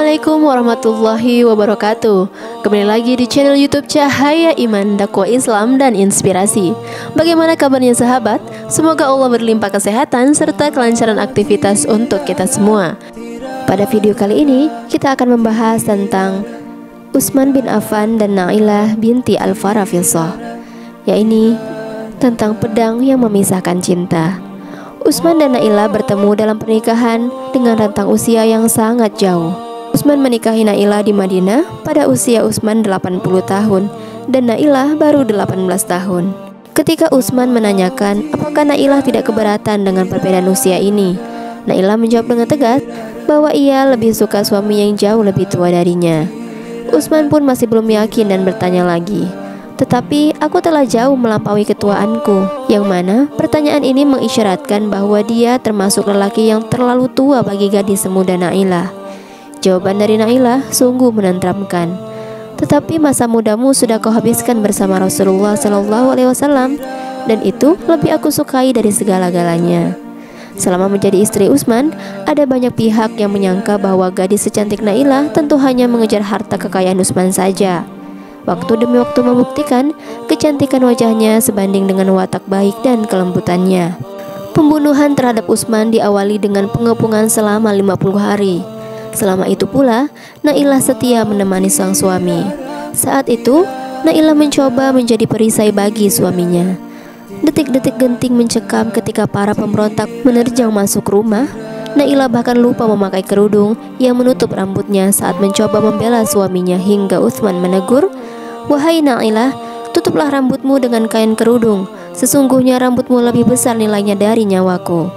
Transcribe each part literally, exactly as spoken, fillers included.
Assalamualaikum warahmatullahi wabarakatuh. Kembali lagi di channel YouTube Cahaya Iman, Dakwah Islam dan Inspirasi. Bagaimana kabarnya sahabat? Semoga Allah berlimpah kesehatan serta kelancaran aktivitas untuk kita semua. Pada video kali ini kita akan membahas tentang Utsman bin Affan dan Nailah binti Al-Farafisah, yaitu tentang pedang yang memisahkan cinta. Utsman dan Nailah bertemu dalam pernikahan dengan rentang usia yang sangat jauh. Utsman menikahi Nailah di Madinah pada usia Utsman delapan puluh tahun dan Nailah baru delapan belas tahun. Ketika Utsman menanyakan apakah Nailah tidak keberatan dengan perbedaan usia ini, Nailah menjawab dengan tegas bahwa ia lebih suka suami yang jauh lebih tua darinya. Utsman pun masih belum yakin dan bertanya lagi, "Tetapi aku telah jauh melampaui ketuaanku," yang mana pertanyaan ini mengisyaratkan bahwa dia termasuk lelaki yang terlalu tua bagi gadis semuda Nailah. Jawaban dari Nailah sungguh menenteramkan. "Tetapi masa mudamu sudah kau habiskan bersama Rasulullah Shallallahu Alaihi Wasallam, dan itu lebih aku sukai dari segala-galanya." Selama menjadi istri Utsman, ada banyak pihak yang menyangka bahwa gadis secantik Nailah tentu hanya mengejar harta kekayaan Utsman saja. Waktu demi waktu membuktikan kecantikan wajahnya sebanding dengan watak baik dan kelembutannya. Pembunuhan terhadap Utsman diawali dengan pengepungan selama lima puluh hari. Selama itu pula, Nailah setia menemani sang suami. Saat itu, Nailah mencoba menjadi perisai bagi suaminya. Detik-detik genting mencekam ketika para pemberontak menerjang masuk rumah. Nailah bahkan lupa memakai kerudung yang menutup rambutnya saat mencoba membela suaminya hingga Utsman menegur, "Wahai Nailah, tutuplah rambutmu dengan kain kerudung. Sesungguhnya rambutmu lebih besar nilainya dari nyawaku."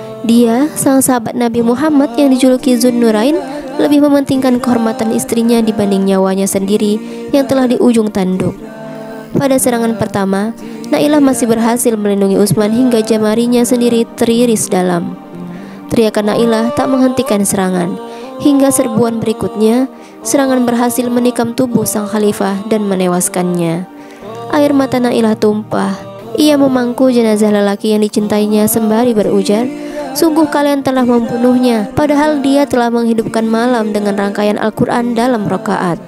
Dia, sang sahabat Nabi Muhammad yang dijuluki Zunnurain, lebih mementingkan kehormatan istrinya dibanding nyawanya sendiri yang telah di ujung tanduk. Pada serangan pertama, Nailah masih berhasil melindungi Utsman hingga jemarinya sendiri teriris dalam. Teriakan Nailah tak menghentikan serangan. Hingga serbuan berikutnya, serangan berhasil menikam tubuh sang khalifah dan menewaskannya. Air mata Nailah tumpah. Ia memangku jenazah lelaki yang dicintainya sembari berujar, "Sungguh kalian telah membunuhnya, padahal dia telah menghidupkan malam dengan rangkaian Al-Quran dalam rakaat."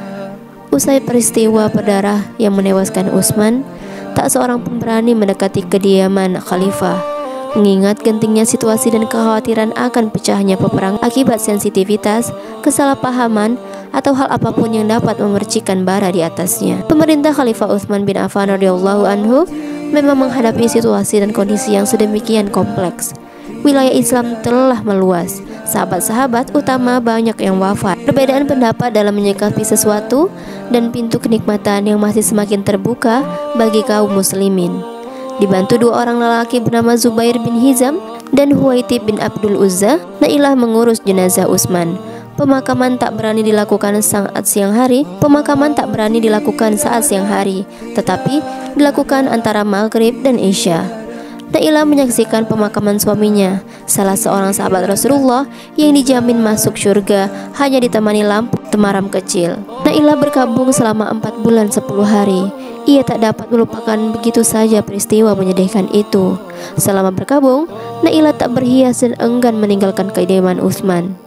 Usai peristiwa berdarah yang menewaskan Utsman, tak seorang pun berani mendekati kediaman khalifah. Mengingat gentingnya situasi dan kekhawatiran akan pecahnya peperangan akibat sensitivitas, kesalahpahaman, atau hal apapun yang dapat memercikan bara di atasnya. Pemerintah Khalifah Utsman bin Affan radhiyallahu anhu memang menghadapi situasi dan kondisi yang sedemikian kompleks. Wilayah Islam telah meluas, sahabat-sahabat utama banyak yang wafat. Perbedaan pendapat dalam menyikapi sesuatu dan pintu kenikmatan yang masih semakin terbuka bagi kaum muslimin. Dibantu dua orang lelaki bernama Zubair bin Hizam dan Huwaitib bin Abdul Uzza, Nailah mengurus jenazah Utsman. Pemakaman tak berani dilakukan saat siang hari, pemakaman tak berani dilakukan saat siang hari, tetapi dilakukan antara maghrib dan isya. Nailah menyaksikan pemakaman suaminya, salah seorang sahabat Rasulullah yang dijamin masuk surga hanya ditemani lampu temaram kecil. Nailah berkabung selama empat bulan sepuluh hari. Ia tak dapat melupakan begitu saja peristiwa menyedihkan itu. Selama berkabung, Nailah tak berhias dan enggan meninggalkan kediaman Utsman.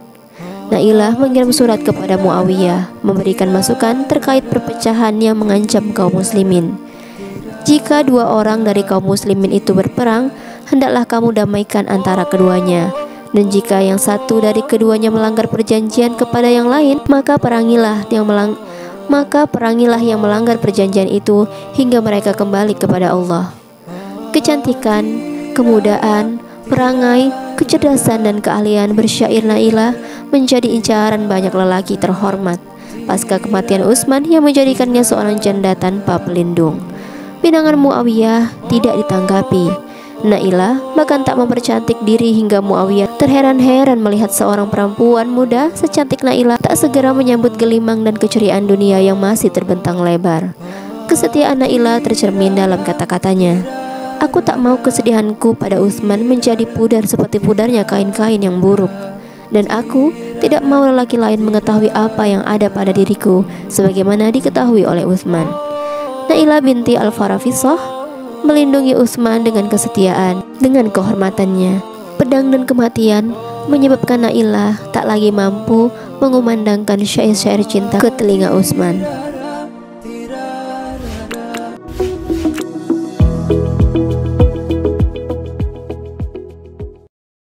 Nailah mengirim surat kepada Muawiyah, memberikan masukan terkait perpecahan yang mengancam kaum muslimin. "Jika dua orang dari kaum muslimin itu berperang, hendaklah kamu damaikan antara keduanya. Dan jika yang satu dari keduanya melanggar perjanjian kepada yang lain, maka perangilah yang melang maka perangilah yang melanggar perjanjian itu hingga mereka kembali kepada Allah." Kecantikan, kemudaan, perangai, kecerdasan dan keahlian bersyair Nailah menjadi incaran banyak lelaki terhormat pasca kematian Utsman yang menjadikannya seorang janda tanpa pelindung. Pinangan Muawiyah tidak ditanggapi. Nailah bahkan tak mempercantik diri hingga Muawiyah terheran-heran melihat seorang perempuan muda secantik Nailah tak segera menyambut gelimang dan keceriaan dunia yang masih terbentang lebar. Kesetiaan Nailah tercermin dalam kata-katanya, "Aku tak mau kesedihanku pada Utsman menjadi pudar seperti pudarnya kain-kain yang buruk. Dan aku tidak mau lelaki lain mengetahui apa yang ada pada diriku sebagaimana diketahui oleh Utsman." Nailah binti Al-Farafisah melindungi Utsman dengan kesetiaan, dengan kehormatannya. Pedang dan kematian menyebabkan Nailah tak lagi mampu mengumandangkan syair-syair cinta ke telinga Utsman.